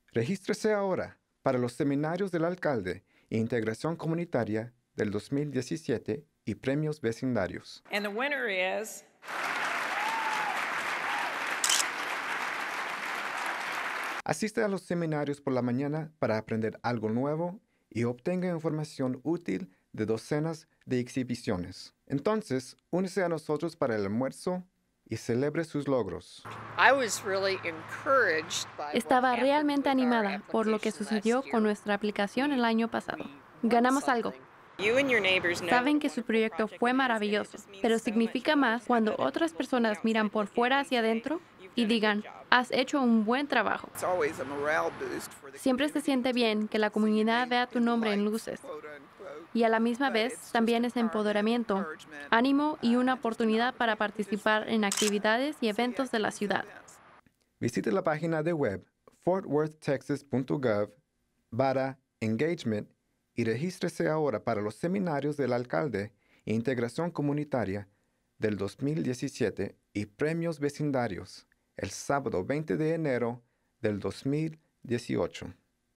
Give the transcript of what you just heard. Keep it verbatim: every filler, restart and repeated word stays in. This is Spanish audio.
Regístrese ahora para los seminarios del alcalde e integración comunitaria del dos mil diecisiete y premios vecindarios. And the winner is Asiste a los seminarios por la mañana para aprender algo nuevo y obtenga información útil de docenas de exhibiciones. Entonces, únese a nosotros para el almuerzo y celebre sus logros. I was really encouraged by what Estaba happened realmente with our animada por lo que application sucedió last con year. nuestra aplicación el año pasado. We won Ganamos algo. something. You and your neighbors know Saben what que a su wonderful proyecto project fue it is, and it maravilloso, just means pero so significa much más more cuando to otras people personas looking miran outside por looking fuera in and hacia say, adentro "You've y done a good digan, job." has hecho un buen trabajo. It's always a morale boost for the Siempre se community siente to bien que la see your comunidad name vea tu in nombre en lights, luces. quote, unquote. Y a la misma But vez it's just también es empowerment, empoderamiento, encouragement, ánimo y uh, una and just an oportunidad para opportunity to just, participar en actividades y see eventos de la activities and ciudad. events. Visite la página de web fort worth texas punto gov barra engagement y regístrese ahora para los seminarios del alcalde e integración comunitaria del dos mil diecisiete y premios vecindarios el sábado veinte de enero del dos mil dieciocho.